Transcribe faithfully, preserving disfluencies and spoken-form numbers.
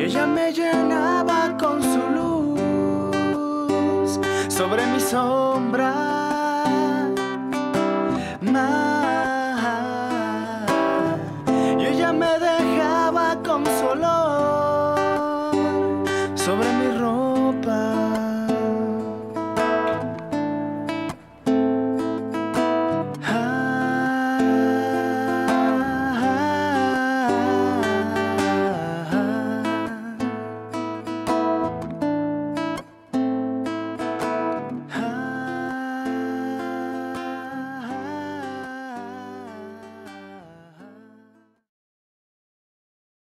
ella me llenaba con su luz sobre mi sombra. Más